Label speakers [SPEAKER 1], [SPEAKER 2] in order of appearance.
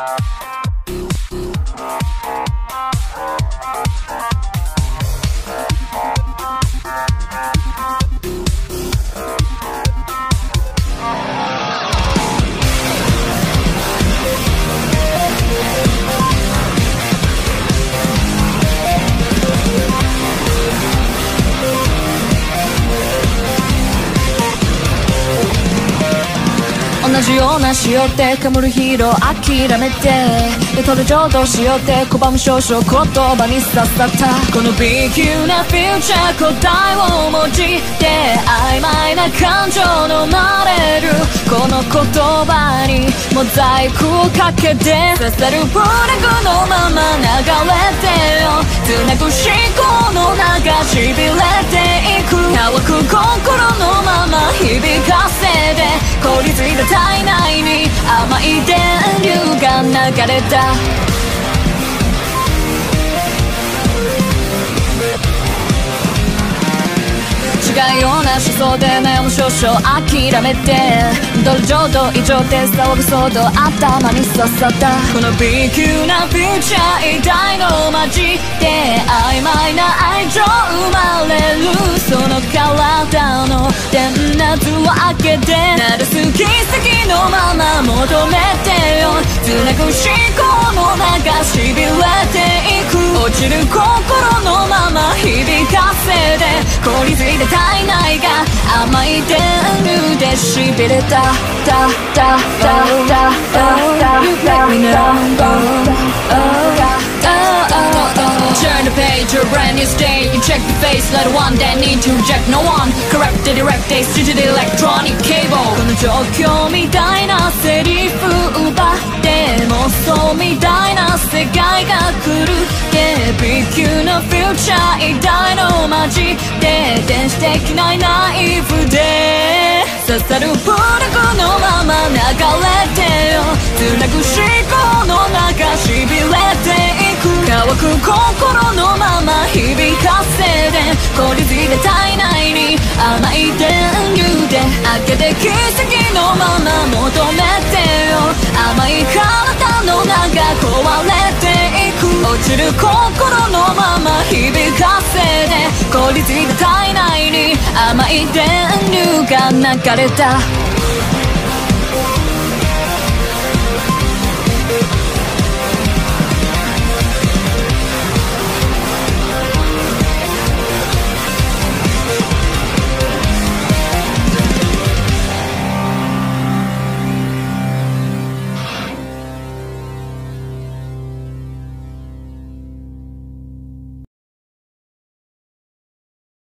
[SPEAKER 1] 同じようなしよってかむるヒーロー諦めてレトル浄土しよって拒む少々言葉にささったこの B 級なフューチャー答えを持ちて曖昧な感情のまれるこの言葉にモザイクをかけて刺さるブラグのまま流れてよ繋ぐ思考の中しびれていく乾く心のまま響かせて凍りついた体内に甘い電流が流れた違うような思想で悩む少々諦めてドル浄土異常で騒ぐ騒動頭に刺さったこの B 級なフューチャー偉大の街で曖昧な愛情生まれるその体の電圧を開けてなる好き好きのまま求めてよ繋ぐ思考の中しびれていく落ちる心のまま響かせて凍りついた体内が甘い電流でしびれただだだだだだ You make me know Turn the page, a brand new state You check the face, let one that need to reject no one Correct the direct days due to the electronic cable この状況みたいなセリフ奪って妄想みたいな世界が来る B 級のフューチャー偉大の街で電子的なナイフで刺さるプラグのまま流れてよ繋ぐ思考の中しびれていく乾く心のまま響かせて凍りついた体内に甘い電流で開けて奇跡のまま求めてよ甘い体の中壊れていく落ちる心のまま響かせて凍りついた体内に甘い電流が流れた